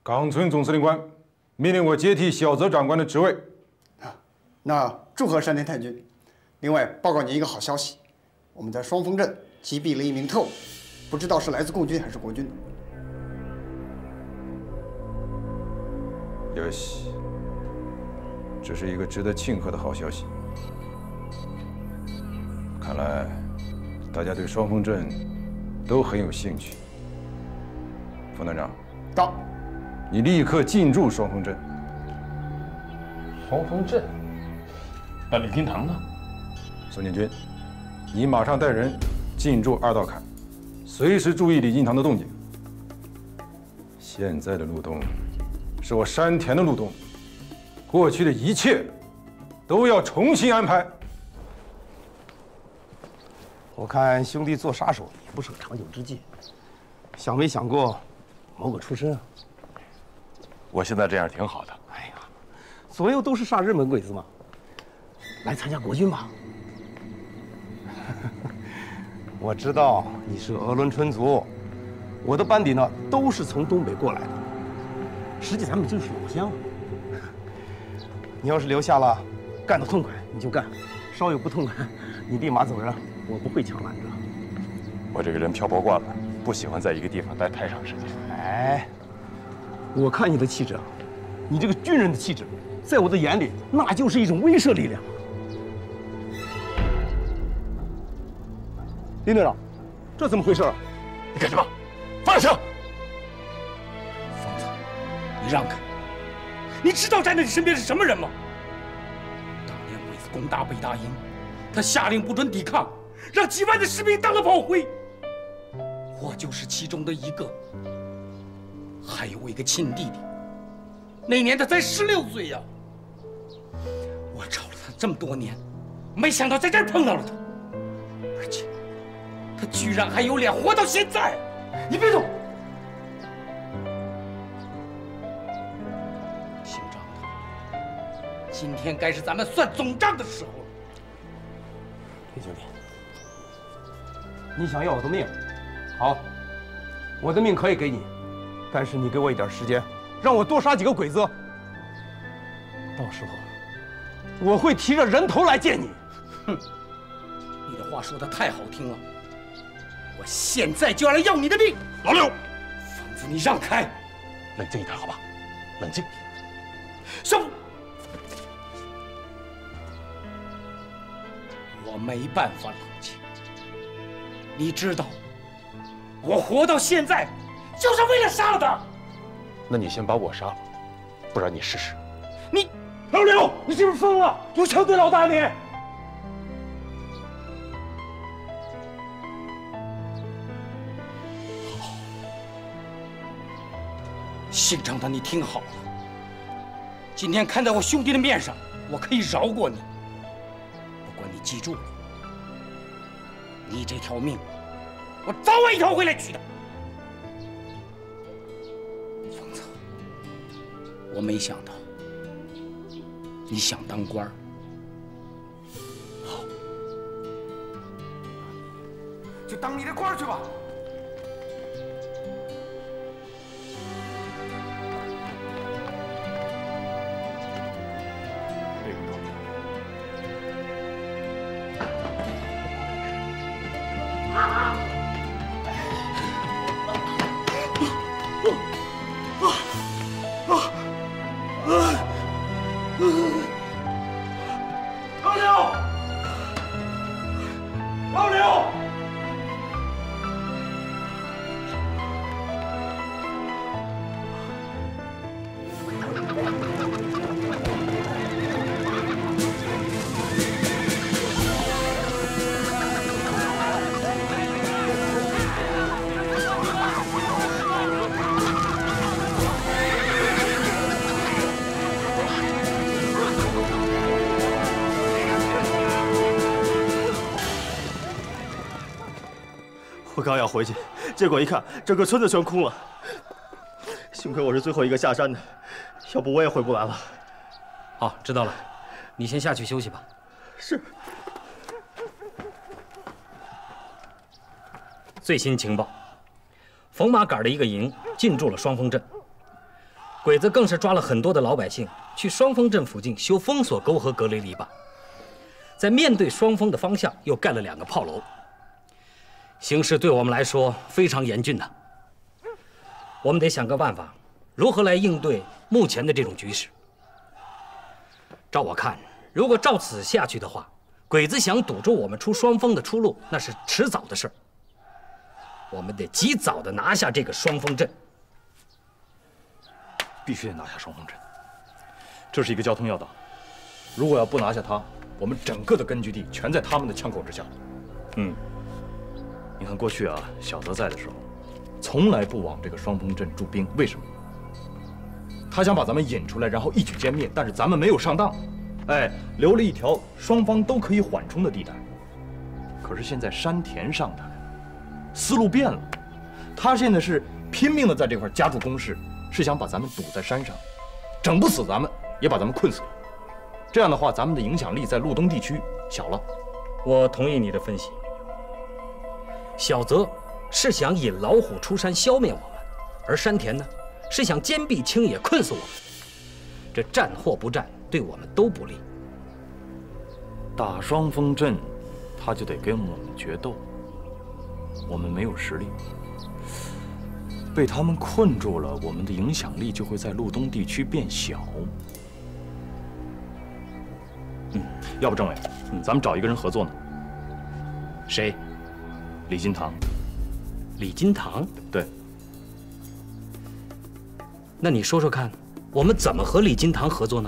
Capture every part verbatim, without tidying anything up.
冈村总司令官命令我接替小泽长官的职位。 啊，那祝贺山田太君。另外，报告你一个好消息，我们在双峰镇击毙了一名特务，不知道是来自共军还是国军。 哟西，这是一个值得庆贺的好消息。看来大家对双峰镇都很有兴趣。副团长， 到， 你立刻进驻双峰镇。 双峰镇？那李金堂呢？ 宋建军，你马上带人进驻二道坎，随时注意李金堂的动静。现在的路东是我山田的路东，过去的一切都要重新安排。 我看兄弟做杀手也不是个长久之计，想没想过谋个出身啊？ 我现在这样挺好的。 哎呀，左右都是杀日本鬼子嘛，来参加国军吧。我知道你是俄伦春族，我的班底呢都是从东北过来的，实际咱们就是老乡。你要是留下了，干得痛快你就干，稍有不痛快，你立马走人，我不会强拦着。 我这个人漂泊惯了，不喜欢在一个地方待太长时间。 哎，我看你的气质，你这个军人的气质，在我的眼里那就是一种威慑力量。林队长，这怎么回事？ 你干什么？放下！ 疯子，你让开！你知道站在你身边是什么人吗？当年鬼子攻打北大营，他下令不准抵抗，让几万的士兵当了炮灰。我就是其中的一个。还有我一个亲弟弟，那年他才十六岁呀。我找了他这么多年，没想到在这儿碰到了他，而且他居然还有脸活到现在！你别动！姓张的，今天该是咱们算总账的时候了。 林兄弟，你想要我的命？好，我的命可以给你，但是你给我一点时间，让我多杀几个鬼子。到时候我会提着人头来见你。 哼，你的话说的太好听了。我现在就要来要你的命！ 老六， 疯子，你让开！ 冷静一点，好吧？冷静。 少辅，我没办法冷静。你知道，我活到现在，就是为了杀了他。 那你先把我杀了，不然你试试。 你，老刘，你是不是疯了？有枪对老大你！姓张的，你听好了，今天看在我兄弟的面上，我可以饶过你。不过你记住了，你这条命，我早晚一条回来取的。疯子，我没想到你想当官儿。好，就当你的官儿去吧。老刘，老刘。 我刚要回去，结果一看，整个村子全空了。幸亏我是最后一个下山的，要不我也回不来了。 好，知道了，你先下去休息吧。 是。 最新情报：冯马杆的一个营进驻了双峰镇， 鬼子更是抓了很多的老百姓，去双峰镇附近修封锁沟和隔离篱笆，在面对双峰的方向又盖了两个炮楼，形势对我们来说非常严峻的。我们得想个办法，如何来应对目前的这种局势。照我看，如果照此下去的话，鬼子想堵住我们出双峰的出路，那是迟早的事儿。我们得及早的拿下这个双峰镇。 必须得拿下双峰镇，这是一个交通要道。如果要不拿下它，我们整个的根据地全在他们的枪口之下。嗯，你看过去啊，小泽在的时候，从来不往这个双峰镇驻兵，为什么？他想把咱们引出来，然后一举歼灭，但是咱们没有上当，哎，留了一条双方都可以缓冲的地带。可是现在山田上台，思路变了，他现在是拼命的在这块加筑工事。是想把咱们堵在山上，整不死咱们，也把咱们困死了。这样的话，咱们的影响力在路东地区小了。 我同意你的分析。小泽是想引老虎出山消灭我们，而山田呢，是想坚壁清野困死我们。这战或不战，对我们都不利。 打双峰镇，他就得跟我们决斗。我们没有实力。被他们困住了，我们的影响力就会在路东地区变小。嗯，要不政委，嗯，咱们找一个人合作呢？ 谁？ 李金堂。 李金堂？ 对。 那你说说看，我们怎么和李金堂合作呢？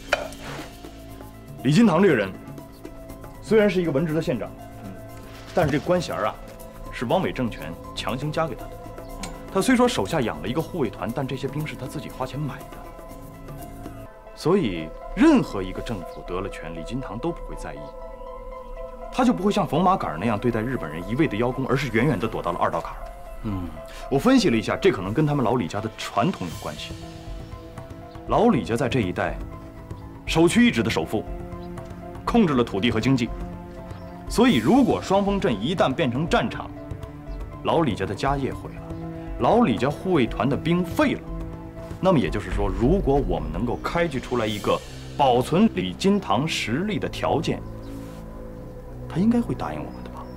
李金堂这个人，虽然是一个文职的县长，嗯，但是这官衔啊，是汪伪政权强行加给他的。他虽说手下养了一个护卫团，但这些兵是他自己花钱买的，所以任何一个政府得了权，李金堂都不会在意，他就不会像冯马杆那样对待日本人一味的邀功，而是远远地躲到了二道坎。嗯，我分析了一下，这可能跟他们老李家的传统有关系。老李家在这一带首屈一指的首富，控制了土地和经济，所以如果双峰镇一旦变成战场，老李家的家业毁了，老李家护卫团的兵废了，那么也就是说，如果我们能够开具出来一个保存李金堂实力的条件，他应该会答应我们的吧？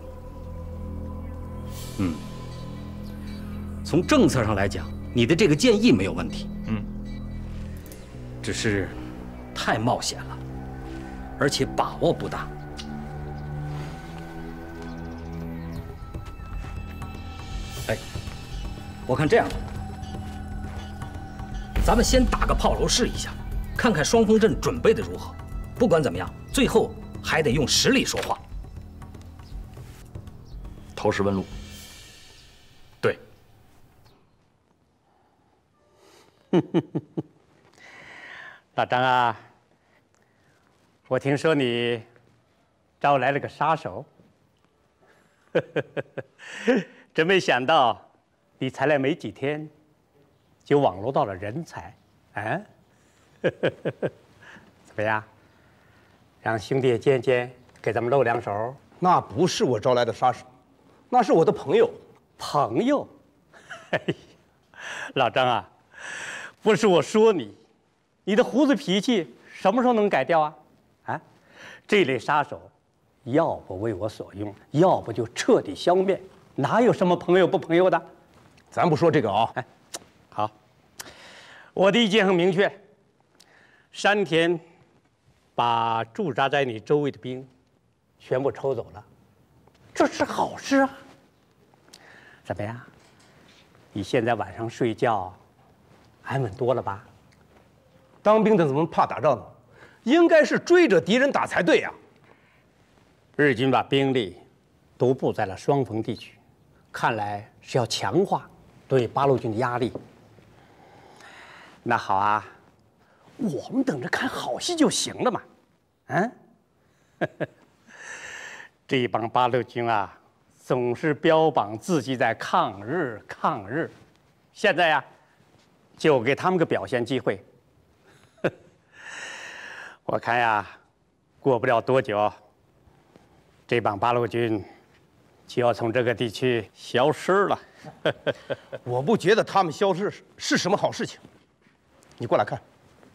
嗯，从政策上来讲，你的这个建议没有问题。 嗯， 只是太冒险了，而且把握不大。哎。我看这样，咱们先打个炮楼试一下，看看双峰镇准备的如何。不管怎么样，最后还得用实力说话。 投石问路。对。 老张啊，我听说你招来了个杀手，真没想到。你才来没几天，就网罗到了人才，啊？怎么样？让兄弟见见，给咱们露两手？ 那不是我招来的杀手，那是我的朋友。 朋友？哎呀，老张啊，不是我说你，你的胡子脾气什么时候能改掉啊？啊，这类杀手，要不为我所用，要不就彻底消灭，哪有什么朋友不朋友的？ 咱不说这个啊， 哎，好，我的意见很明确。山田把驻扎在你周围的兵全部抽走了，这是好事啊。怎么样？你现在晚上睡觉安稳多了吧？ 当兵的怎么怕打仗呢？应该是追着敌人打才对呀。 日军把兵力都布在了双峰地区，看来是要强化对八路军的压力。那好啊，我们等着看好戏就行了嘛。嗯，这帮八路军啊，总是标榜自己在抗日抗日，现在呀、啊，就给他们个表现机会。我看呀，过不了多久，这帮八路军就要从这个地区消失了。 我不觉得他们消失是什么好事情。 你过来看。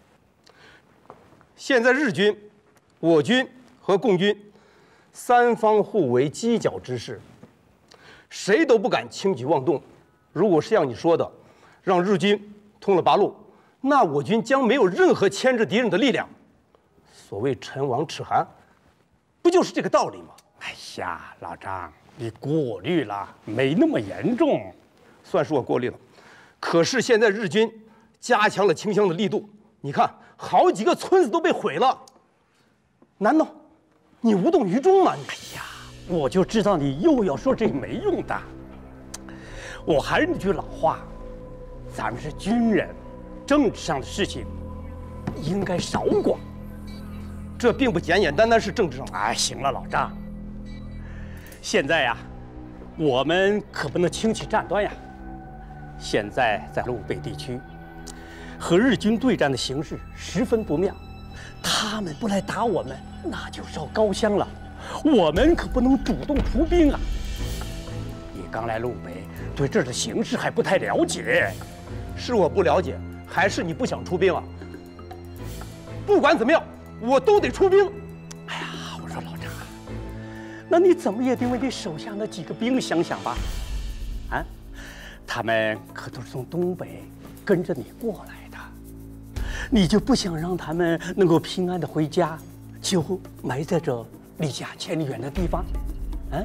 现在日军、我军和共军三方互为犄角之势，谁都不敢轻举妄动。如果是像你说的，让日军通了八路，那我军将没有任何牵制敌人的力量。所谓唇亡齿寒，不就是这个道理吗？ 哎呀，老张，你过虑了，没那么严重。 算是我过虑了。可是现在日军加强了清乡的力度，你看，好几个村子都被毁了。难道你无动于衷吗？ 哎呀，我就知道你又要说这没用的。我还是那句老话，咱们是军人，政治上的事情应该少管。 这并不简简单单是政治上的。 哎，行了，老张，现在呀，我们可不能轻启战端呀。现在在鲁北地区，和日军对战的形势十分不妙，他们不来打我们，那就烧高香了。我们可不能主动出兵啊！你刚来鲁北，对这儿的形势还不太了解。 是我不了解，还是你不想出兵啊？不管怎么样，我都得出兵。 哎呀，我说老张啊，那你怎么也得为你手下那几个兵想想吧？啊？他们可都是从东北跟着你过来的，你就不想让他们能够平安的回家，就埋在这离家千里远的地方？啊？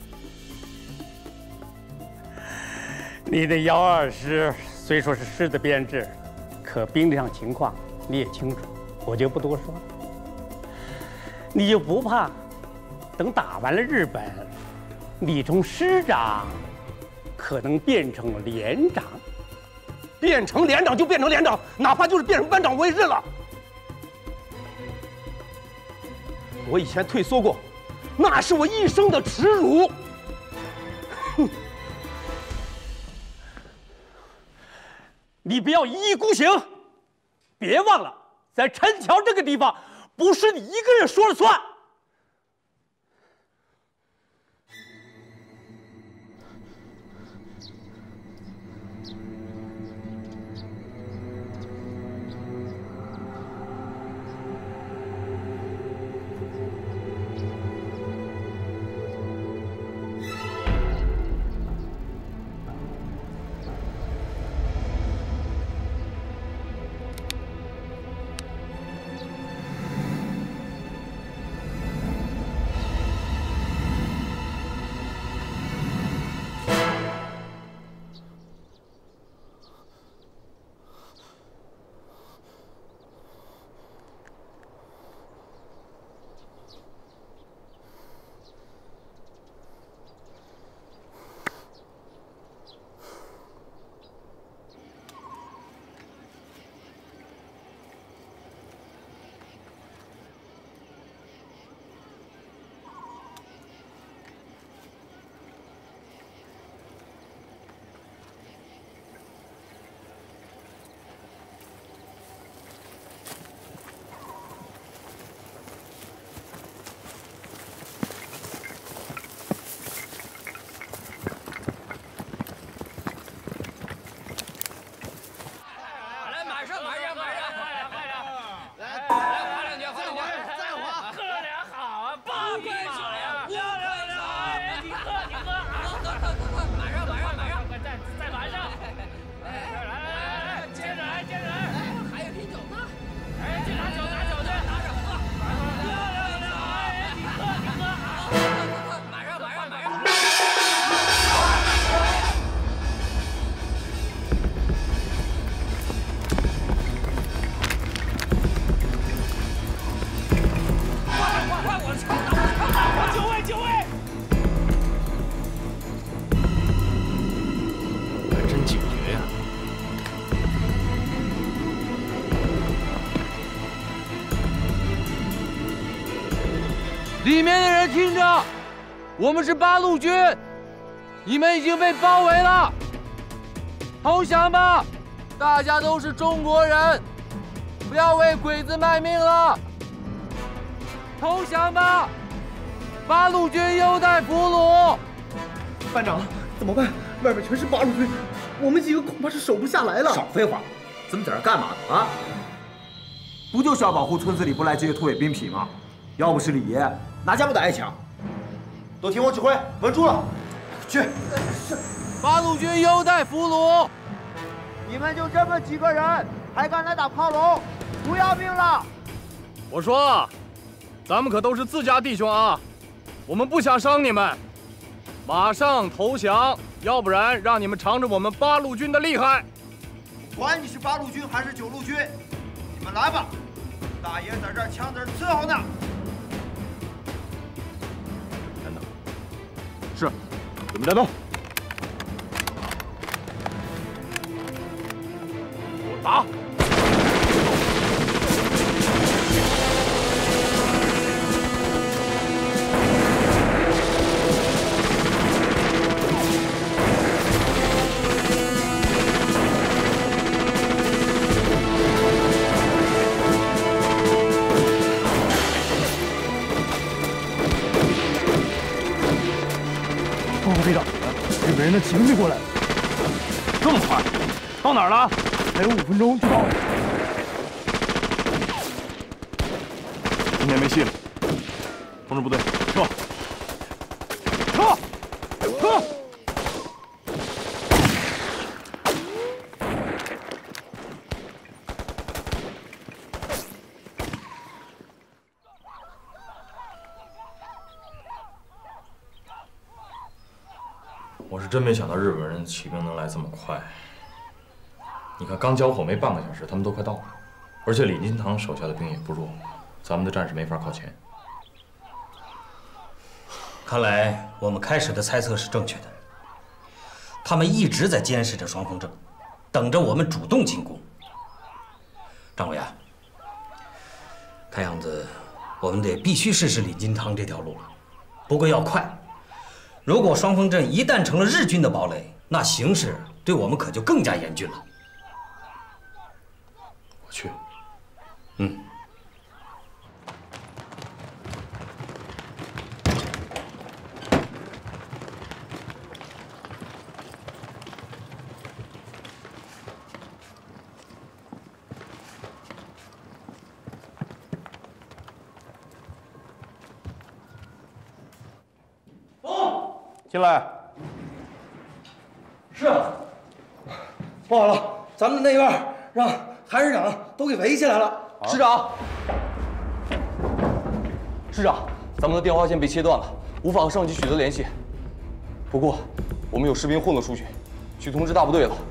你的幺二师虽说是师的编制，可兵力上情况你也清楚，我就不多说了。你就不怕等打完了日本，你从师长可能变成连长？ 变成连长就变成连长，哪怕就是变成班长我也认了。我以前退缩过，那是我一生的耻辱。哼！ 你不要一意孤行，别忘了，在陈桥这个地方，不是你一个人说了算。 里面的人听着，我们是八路军，你们已经被包围了，投降吧！大家都是中国人，不要为鬼子卖命了，投降吧！八路军优待俘虏。 班长，怎么办？外边全是八路军，我们几个恐怕是守不下来了。 少废话， 怎么在这干嘛呢？啊？不就是要保护村子里不来这些土匪兵痞吗？要不是李爷，哪家不打挨抢？都听我指挥，稳住了，去！ 是。八路军优待俘虏。 你们就这么几个人，还敢来打炮楼？不要命了！ 我说，咱们可都是自家弟兄啊，我们不想伤你们，马上投降，要不然让你们尝尝我们八路军的厉害。 管你是八路军还是九路军，你们来吧，大爷在这儿枪子伺候呢。 站等。是，准备战斗。给我打！ 队长，日本人的骑兵队过来了， 这么快，到哪儿了？ 还有五分钟就到了。 今天没戏了，通知部队撤，撤，撤！ 我是真没想到日本人骑兵能来这么快。你看，刚交火没半个小时，他们都快到了，而且李金堂手下的兵也不弱，咱们的战士没法靠前。 看来我们开始的猜测是正确的。他们一直在监视着双峰镇，等着我们主动进攻。张伟啊，看样子我们得必须试试李金堂这条路了，不过要快。 如果双峰镇一旦成了日军的堡垒，那形势对我们可就更加严峻了。 我去。 嗯。 进来。 是啊，不好了，咱们那边让韩师长都给围起来了。 啊、师长，师长，咱们的电话线被切断了，无法和上级取得联系。不过，我们有士兵混了出去，去通知大部队了。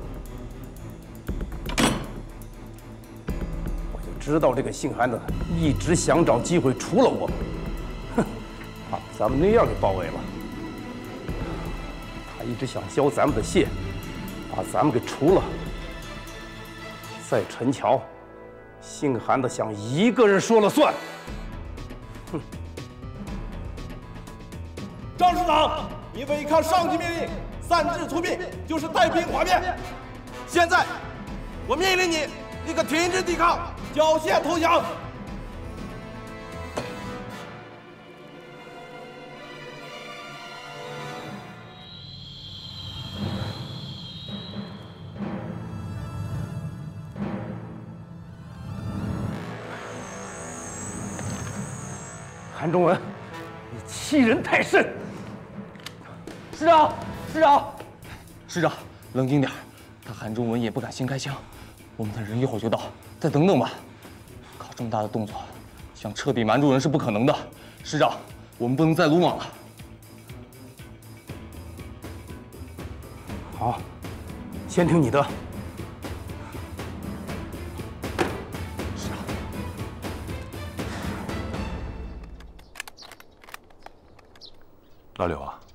我就知道这个姓韩的一直想找机会除了我们，哼，把咱们那样给包围了。 他一直想消咱们的械，把咱们给除了。在陈桥，姓韩的想一个人说了算。哼！ 张师长，你违抗上级命令，擅自出兵就是带兵哗变。现在，我命令你立刻停止抵抗，缴械投降。 韩仲文，你欺人太甚！师长，师长，师长，冷静点。他韩仲文也不敢先开枪，我们的人一会儿就到，再等等吧。搞这么大的动作，想彻底瞒住人是不可能的。师长，我们不能再鲁莽了。好，先听你的。 老柳啊，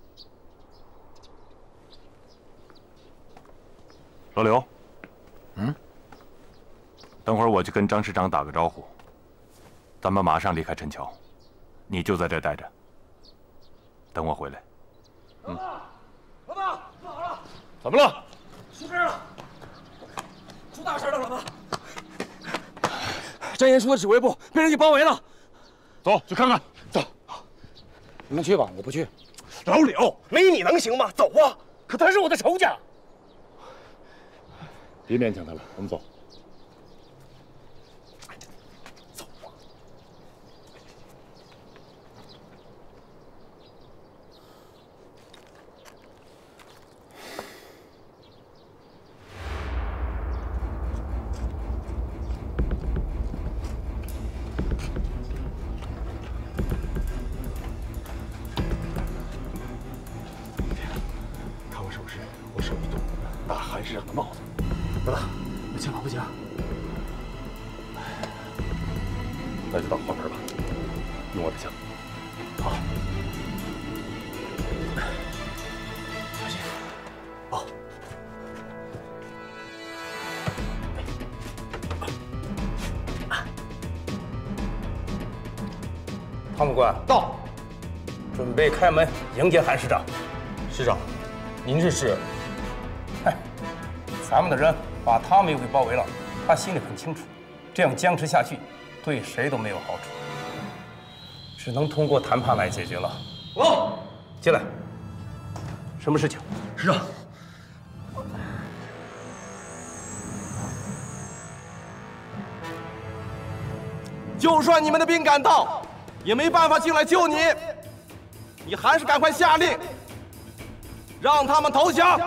老柳，嗯，等会儿我去跟张师长打个招呼，咱们马上离开陈桥，你就在这儿待着，等我回来。 嗯。老爸，不好了！ 怎么了？ 出事了！出大事了，老爸！张延书的指挥部被人给包围了。 走，去看看。 走。你们去吧，我不去。 老柳，没你能行吗？走啊！ 可他是我的仇家。 别勉强他了，我们走。 那就打花盆吧，用我的枪。好。小心。哦。 汤副官到，准备开门迎接韩师长。 师长，您这是？ 哎，咱们的人把他们又给包围了，他心里很清楚，这样僵持下去，对谁都没有好处，只能通过谈判来解决了。哦，进来。什么事情？ 师长。 就算你们的兵赶到，也没办法进来救你。你还是赶快下令，让他们投降。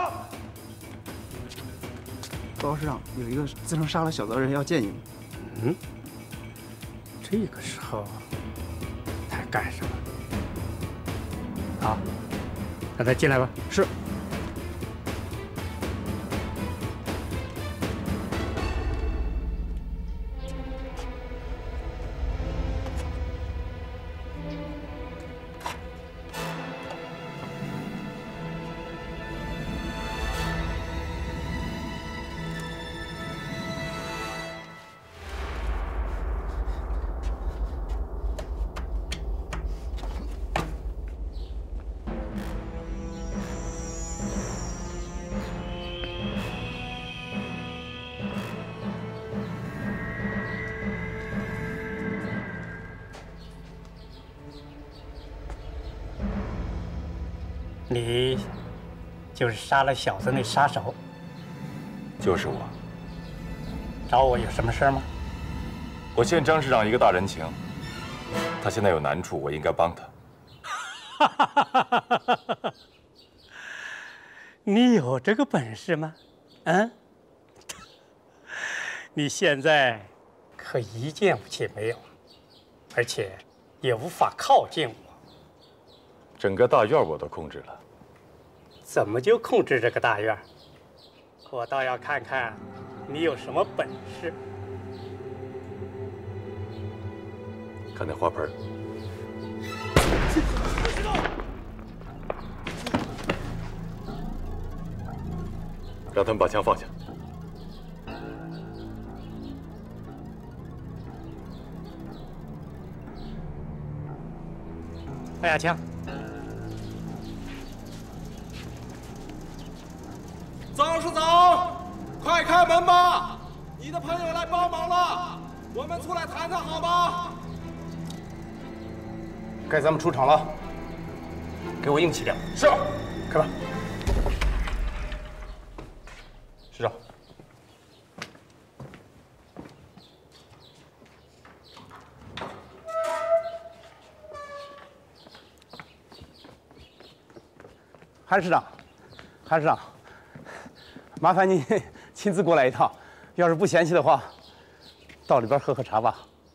报告师长，有一个自称杀了小泽的人要见你们。 嗯，这个时候他干什么？好，让他进来吧。 是。 你就是杀了小子那杀手， 就是我。 找我有什么事吗？ 我欠张师长一个大人情，他现在有难处，我应该帮他。 你有这个本事吗？嗯？你现在可一件武器没有，而且也无法靠近我。 整个大院我都控制了， 怎么就控制这个大院？我倒要看看你有什么本事。 看那花盆，让他们把枪放下。 放下枪。 张师长，快开门吧！你的朋友来帮忙了，我们出来谈谈好吗？ 该咱们出场了，给我硬气点。是，开吧。 师长， 韩师长，韩师长。 麻烦您亲自过来一趟，要是不嫌弃的话，到里边喝喝茶吧。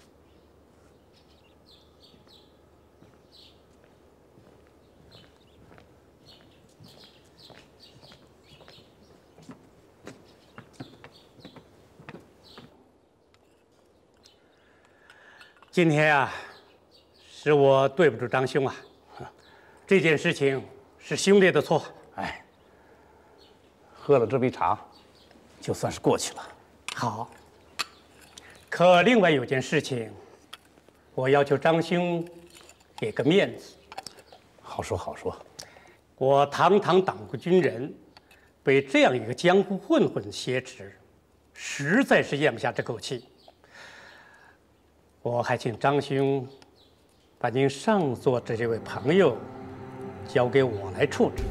今天啊，是我对不住张兄啊，这件事情是兄弟的错。 哎。 喝了这杯茶，就算是过去了。 好。可另外有件事情，我要求张兄给个面子。 好说好说。 我堂堂党国军人，被这样一个江湖混混挟持，实在是咽不下这口气。我还请张兄把您上座的这位朋友交给我来处置。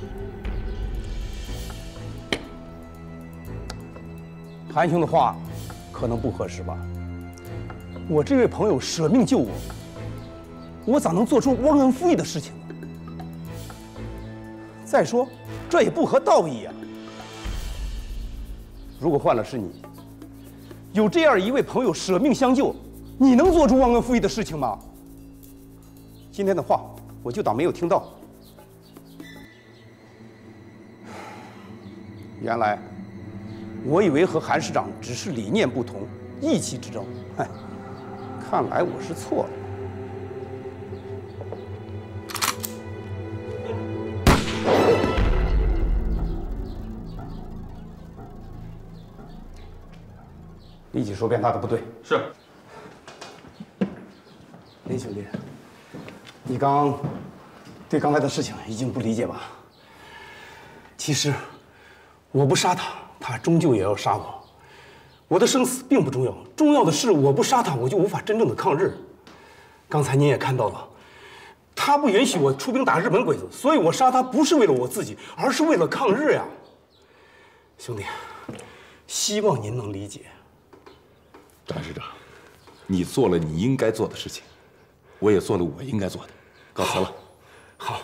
韩兄的话可能不合适吧？我这位朋友舍命救我，我咋能做出忘恩负义的事情呢？再说，这也不合道义呀。如果换了是你，有这样一位朋友舍命相救，你能做出忘恩负义的事情吗？今天的话，我就当没有听到。原来。 我以为和韩师长只是理念不同，意气之争。哎，看来我是错了。立即说遍他的不对。 是。 林兄弟，你刚对刚才的事情已经不理解吧？其实，我不杀他，他终究也要杀我。我的生死并不重要，重要的是我不杀他，我就无法真正的抗日。刚才您也看到了，他不允许我出兵打日本鬼子，所以我杀他不是为了我自己，而是为了抗日呀。兄弟，希望您能理解。 张师长，你做了你应该做的事情，我也做了我应该做的，告辞了。 好。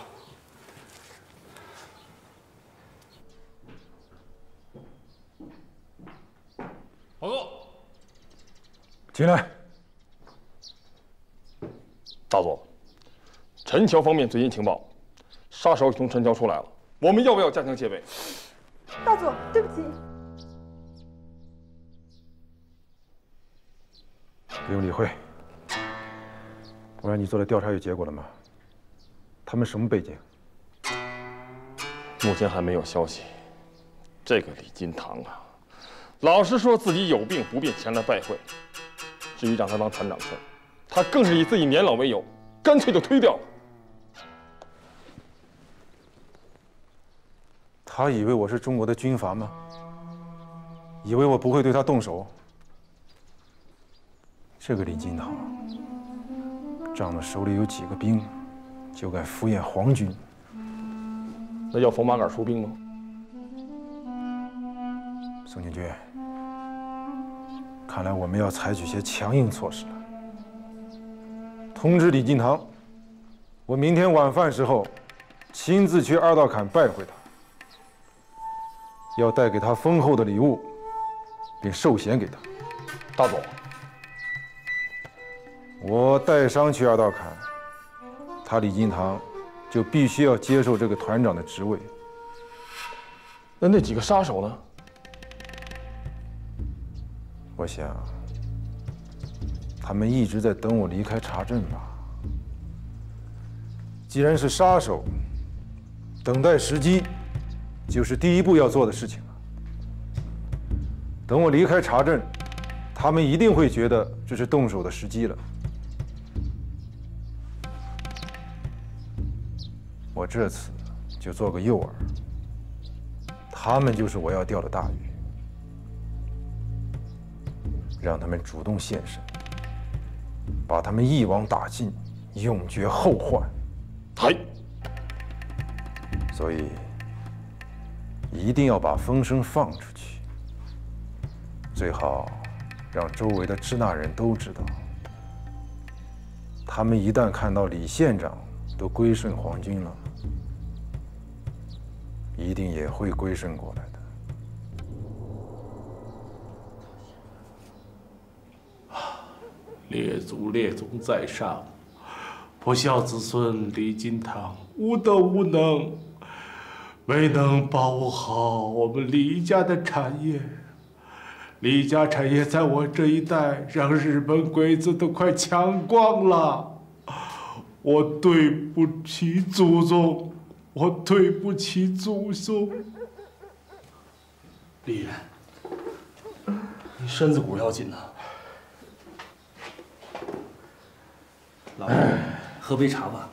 报告。 进来。 大佐，陈桥方面最新情报，杀手已从陈桥出来了，我们要不要加强戒备？ 大佐，对不起。 不用理会。我让你做的调查有结果了吗？他们什么背景？ 目前还没有消息。这个李金堂啊，老是说自己有病不便前来拜会。至于让他当团长的事，他更是以自己年老为由，干脆就推掉了。 他以为我是中国的军阀吗？以为我不会对他动手？这个李金堂，仗着手里有几个兵，就敢敷衍皇军。 那要逢马杆出兵吗？ 宋建军，看来我们要采取些强硬措施了。通知李金堂，我明天晚饭时候亲自去二道坎拜会他，要带给他丰厚的礼物，并授衔给他。 大佐。 我带伤去二道坎，他李金堂就必须要接受这个团长的职位。 那那几个杀手呢？ 我想，他们一直在等我离开茶镇吧。既然是杀手，等待时机就是第一步要做的事情了。等我离开茶镇，他们一定会觉得这是动手的时机了。我这次就做个诱饵，他们就是我要钓的大鱼，让他们主动现身，把他们一网打尽，永绝后患。 嗨， 所以一定要把风声放出去，最好让周围的支那人都知道。他们一旦看到李县长都归顺皇军了，一定也会归顺过来的。 列祖列宗在上，不孝子孙李金堂无德无能，没能保护好我们李家的产业。李家产业在我这一代让日本鬼子都快抢光了，我对不起祖宗，我对不起祖宗。 李岩，你身子骨要紧呐。老爷，喝杯茶吧。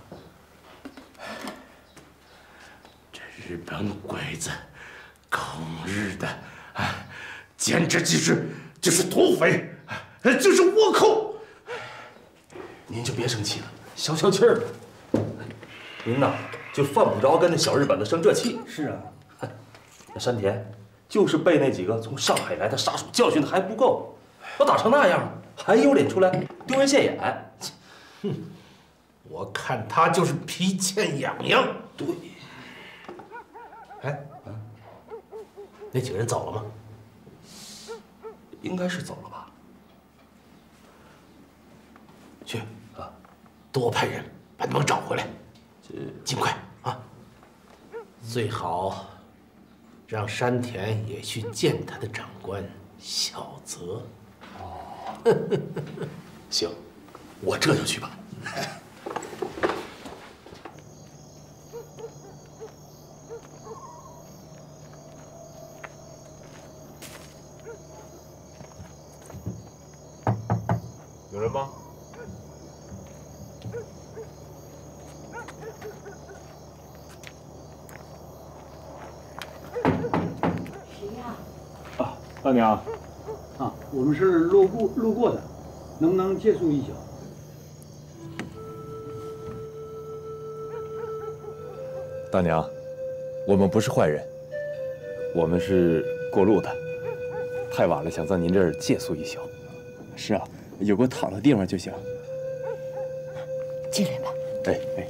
这日本鬼子攻日的，啊，简直就是就是土匪，就是倭寇。 您就别生气了，消消气儿吧。 您呐，就犯不着跟那小日本子生这气。 是啊， 那山田就是被那几个从上海来的杀手教训的还不够，都打成那样，还有脸出来丢人现眼？ 哼，我看他就是皮欠痒痒。 对。 哎，那几个人走了吗？ 应该是走了吧。 去啊，多派人把他们找回来，尽快啊！最好让山田也去见他的长官小泽。哦，行，我这就去办。 有人吗？ 谁呀？ 啊，大娘。 啊，我们是路过路过的，能不能借宿一宿？ 大娘，我们不是坏人，我们是过路的，太晚了，想在您这儿借宿一宿。 是啊，有个躺的地方就行。 进来吧。 哎哎。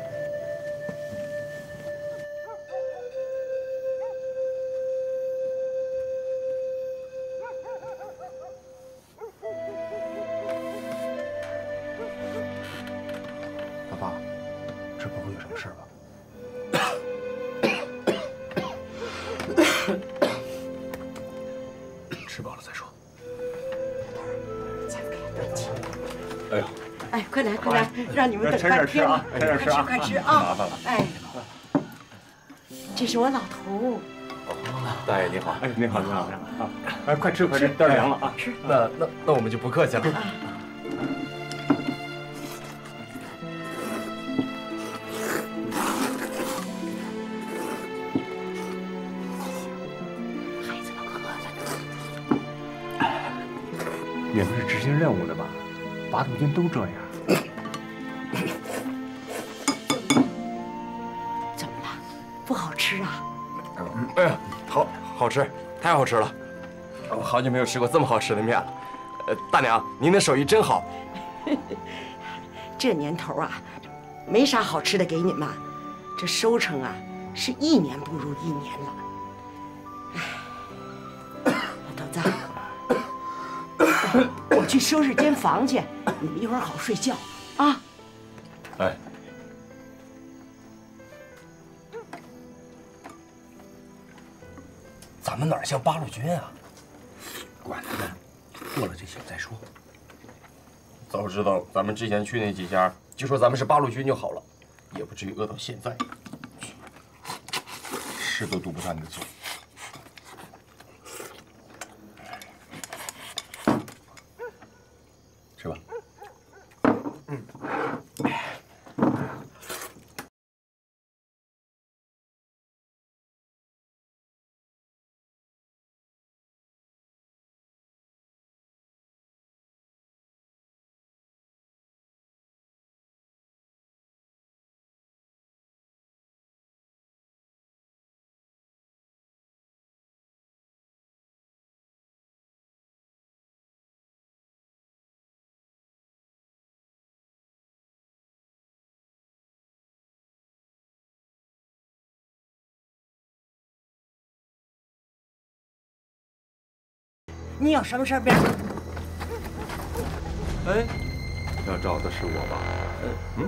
老爸，这不会有什么事吧？吃饱了再说。 哎呦， 哎，快来快来，让你们等半天了， 趁点吃啊， 快吃麻啊！ 烦了。 哎，这是我老头。 大爷您好， 哎，您好，您好，啊，哎，快吃快吃，天凉了啊！ 吃。 那那那我们就不客气了。 你们是执行任务的吧？八路军都这样。 怎么了？不好吃啊？ 哎呀，好，好吃，太好吃了！我好久没有吃过这么好吃的面了。呃，大娘，您的手艺真好。 这年头啊，没啥好吃的给你们，这收成啊是一年不如一年了。哎，老头子。我去收拾间房去，你们一会儿好睡觉啊。 哎， 咱们哪像八路军啊？管他呢，过了这宿再说。 早知道咱们之前去那几家，就说咱们是八路军就好了，也不至于饿到现在。吃都堵不上你的嘴。吃吧。嗯。 你有什么事儿别？ 哎，要找的是我吧？嗯。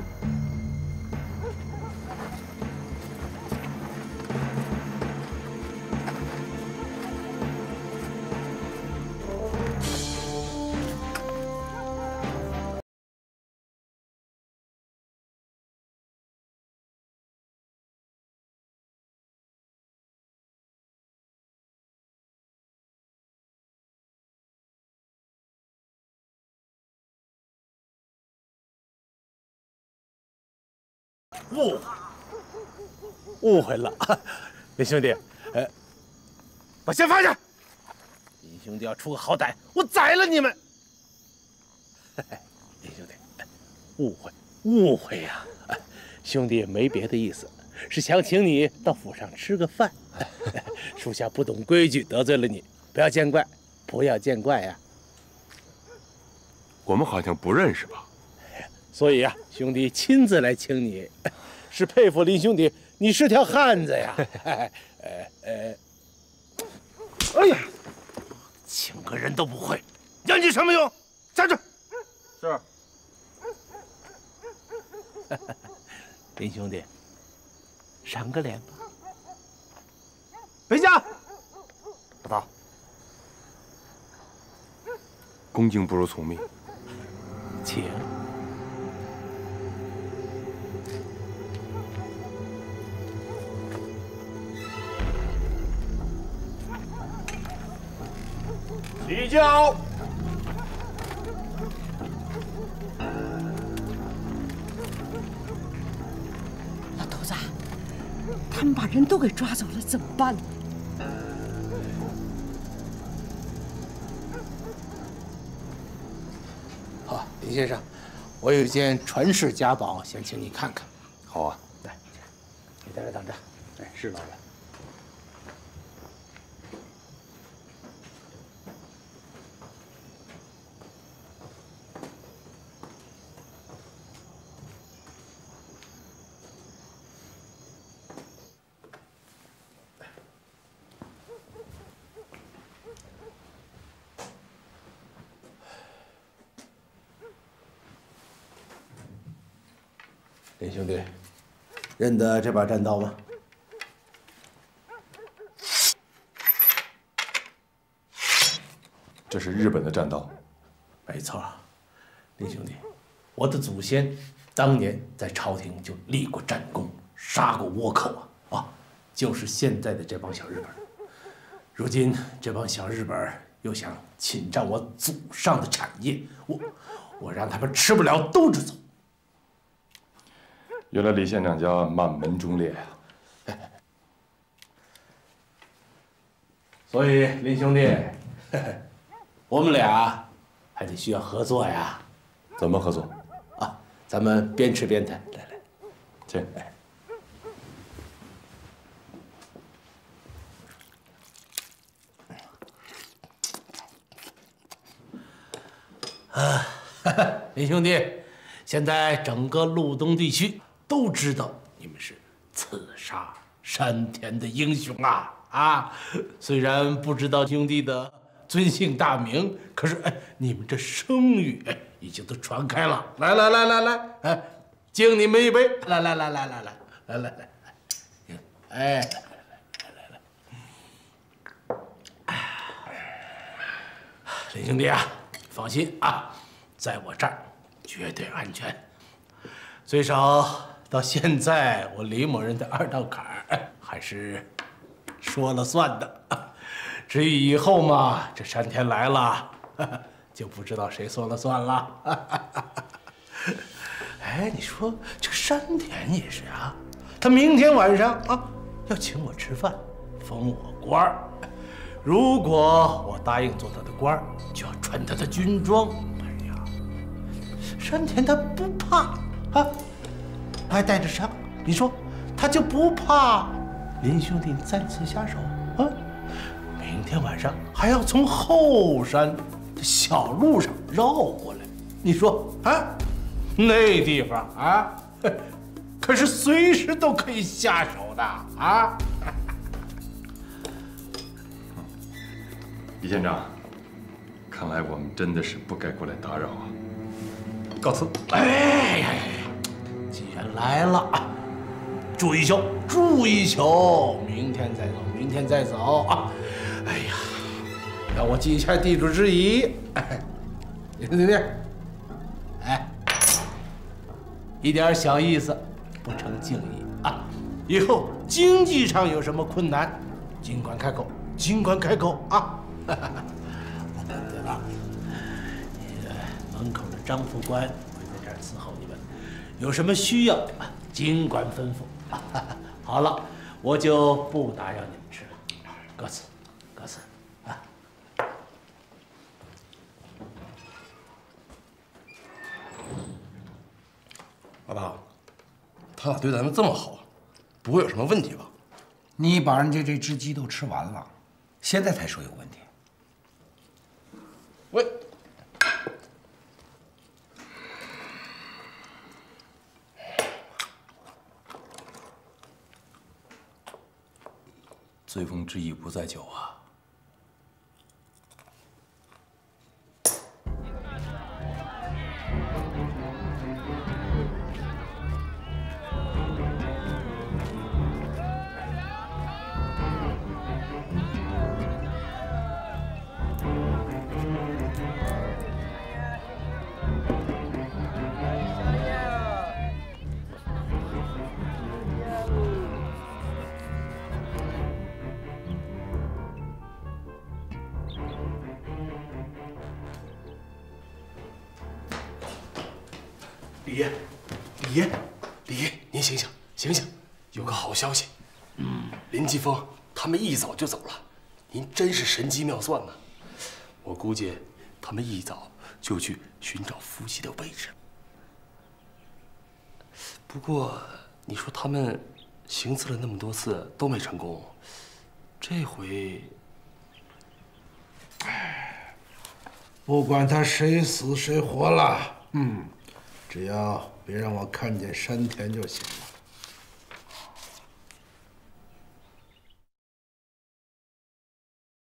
误误会了，林兄弟，呃，把剑放下。林兄弟要出个好歹，我宰了你们。林兄弟，误会误会呀、啊，兄弟也没别的意思，是想请你到府上吃个饭。属下不懂规矩，得罪了你，不要见怪，不要见怪呀、啊。 我们好像不认识吧？ 所以呀、啊，兄弟亲自来请你，是佩服林兄弟，你是条汉子呀！呃呃，哎呀，请个人都不会，要你什么用？站住！ 是。 林兄弟，赏个脸吧。 回家。 老大， 恭敬不如从命， 请。 起轿。 老头子，他们把人都给抓走了，怎么办呢？ 好，林先生，我有一件传世家宝，想请你看看。 好啊， 来，你在这等着。哎，是老板。林兄弟，认得这把战刀吗？ 这是日本的战刀。 没错，林兄弟，我的祖先当年在朝廷就立过战功，杀过倭寇啊啊，就是现在的这帮小日本。如今这帮小日本又想侵占我祖上的产业，我我让他们吃不了兜着走。 原来李县长家满门忠烈呀！ 所以林兄弟，我们俩还得需要合作呀。 怎么合作？ 啊，咱们边吃边谈。来来， 请。 啊，林兄弟，现在整个路东地区都知道你们是刺杀山田的英雄啊啊！虽然不知道兄弟的尊姓大名，可是哎，你们这声誉已经都传开了。来来来来来，哎，敬你们一杯！来来来来来来来来来，哎，来来来来，林兄弟啊，放心啊，在我这儿绝对安全。最少到现在，我李某人的二道坎儿还是说了算的。至于以后嘛，这山田来了，就不知道谁说了算了。哎，你说这山田也是啊，他明天晚上啊要请我吃饭，封我官儿。如果我答应做他的官儿，就要穿他的军装。哎呀，山田他不怕啊，还带着伤，你说他就不怕林兄弟再次下手啊？明天晚上还要从后山的小路上绕过来，你说啊，那地方啊，可是随时都可以下手的啊！ 李县长，看来我们真的是不该过来打扰啊。 告辞。哎呀呀呀！既然来了啊，住一宿，住一宿，明天再走，明天再走啊！哎呀，让我记一下地主之谊。哎，你看，你看，哎，一点小意思不成敬意啊！以后经济上有什么困难，尽管开口，尽管开口啊！对了，那个门口的张副官会在这儿伺候你们，有什么需要尽管吩咐。好了，我就不打扰你们吃了，各自各自啊。 老大，他俩对咱们这么好，不会有什么问题吧？ 你把人家这只鸡都吃完了，现在才说有问题？ 喂， 醉翁之意不在酒啊！ 李爷，李爷，李爷，您醒醒，醒醒！有个好消息，嗯，林继峰他们一早就走了，您真是神机妙算呐！我估计他们一早就去寻找伏羲的位置。不过你说他们行刺了那么多次都没成功，这回…… 哎，不管他谁死谁活了，嗯，只要别让我看见山田就行了。